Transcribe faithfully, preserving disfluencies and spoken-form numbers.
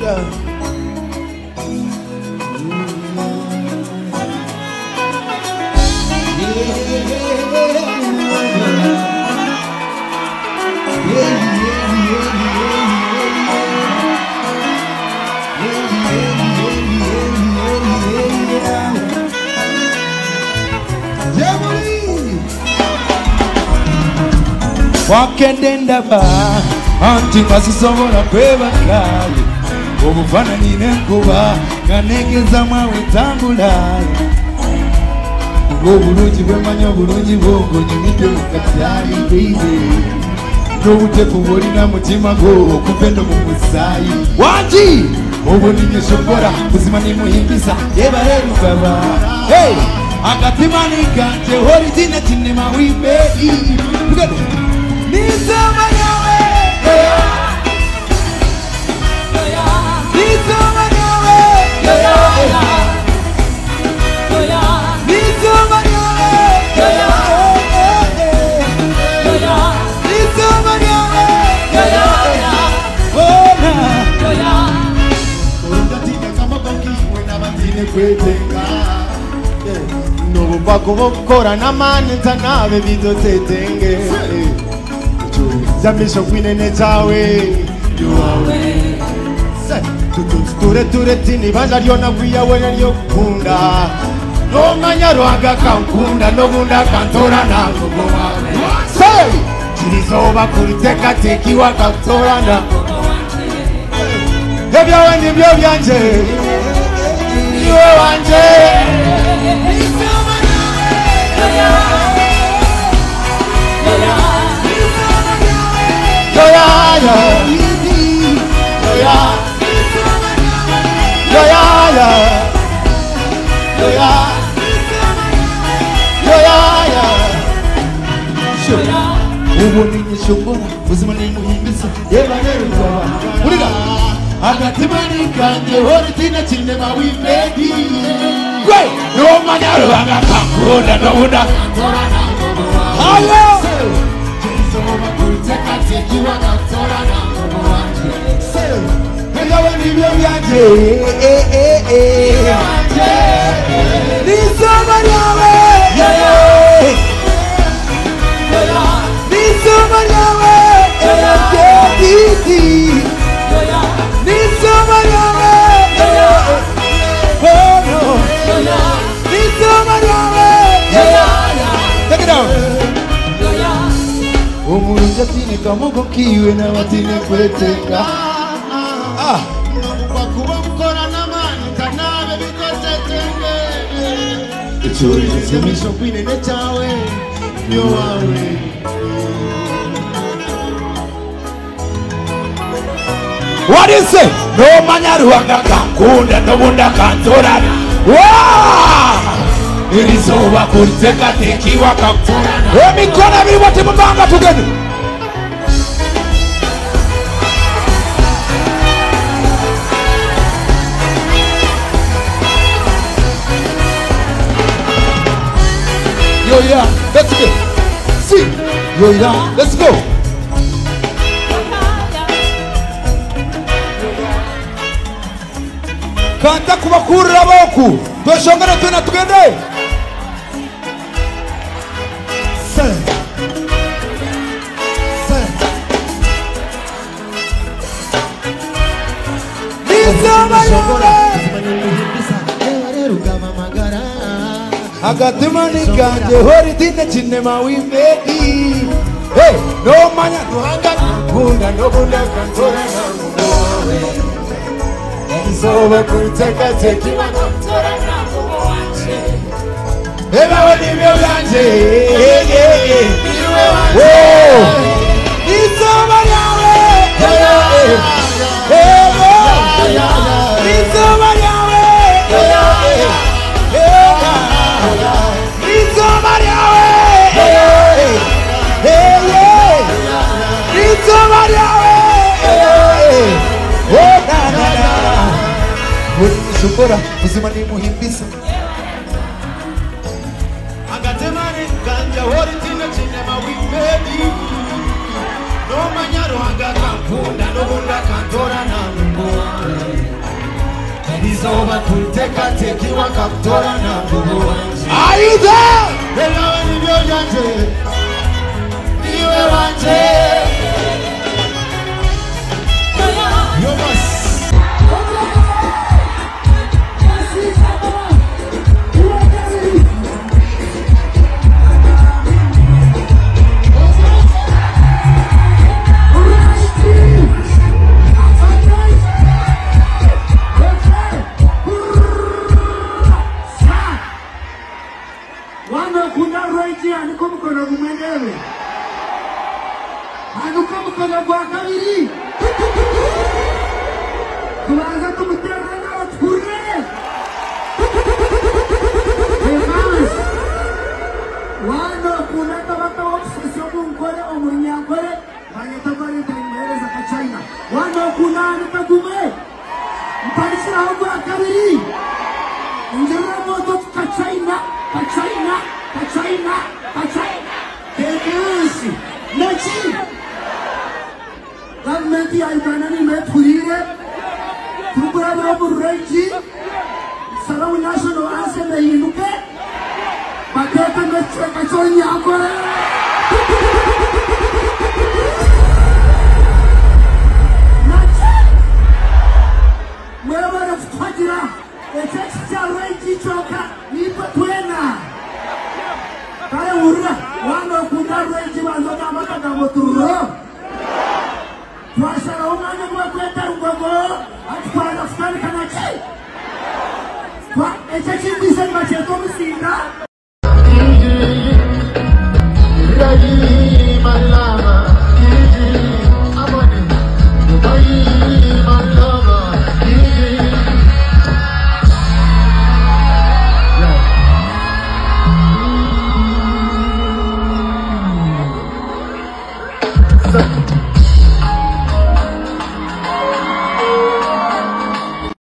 Wakendenda ba anti masisobola kwebakale obufanani nenkuba kanegeza mwawe tambulaye ng'obulungi bwemanya obulungi bwongo nyumidde mukatyali baby n'obutefu bwolina mutima gwo okupenda mu musaayi wangi obuninye shokora buzima nimuhimbisa yebale lugaba hey akatimani kanje horizine kinema wimbeyi tugende Nizama yawe Nizama yawe Nizama yawe Nizama yawe Ona Undatine kama banki wena batine kwetenga Nobu bako bokora na mane tanabe bidotetenge Zamisho kwinene chawe Yuawe Tuture ture tini Banja liona kuya wena liyo kunda No manyaro aga kankunda No gunda kantora na kubo wawe Say Chirizoba kuliteka teki waka kantora na Ebya wendi byo byanje Iwe wanje Nizama yawe Yoya, yoya, yoya, yoya, yoya, yoya. Ubu ninye shokora, buzima nimuhimbisa, yeba nero kwa. Uriga, akatimani kanje horitina cinema wimedi. Great, no manyaro anga kankunda, no unda. Hello. Teki waka tora na kubo wanje Kaya wani myo yanje Eh eh eh Nizama yawe Nizama yawe Nizama yawe Oh no Nizama yawe Take it down Omurunja tine kamogo kiwe na watine kwetenga Ah Wakuwa mkora na mani Kanabe bikote tenge Ichuri Zemisho kwine nechawe Nyo wawe What is it? No manyaru wanga kankunda No bunda kantorana Waaah Irizoba kuliteka teki waka kantorana Emikona bili wate mbanga tugeni Yo yeah, let's go. See, yo yeah, let's go. Kanta kubakura boku. Tweshongana tuna tugende. Say. Say. Nizama yawe. Agatimani kanje horizine cinema wimedi Hey, no manya duhanga kunda no bunda kantora na mubowe Nzoba kuliteka teki waka kantora na kubo wanje Eba wani myo yanje Eh eh eh Iwe wanje Nizama yawe Nizama yawe Shukura, uzima ni muhimbisa Agatemani kanja hori tina cinema wimedi No manyaro aga kampunda No bunda kantora na mbowe batuteka tekiwa kaptora na bubu wanje. Are you there? Ela ni byo janje. Niwe wanje. You must. Anukumukona kumwenyewe anukumukona kwa kabiri kubanza tumuterana wature emas wano kunata wata obsession mungore omunyangore banyetabari taimereza ka China wano kunani tagume mparishira ho kwa kabiri njira moto ka China ka China ka China ka China Deus nachi government ya Uganda ni meturire tukura na bureji sarau national anthem inuke baketa meche ka China akora nachi mwewe na fajira etecha reji choka nipo twena kaya urra wano kundarwe jiwanzo kama kama moturo twasara umanya kwa kwenda ngogo atfana fana kana chi kwa echa chimbi sen bache to msinda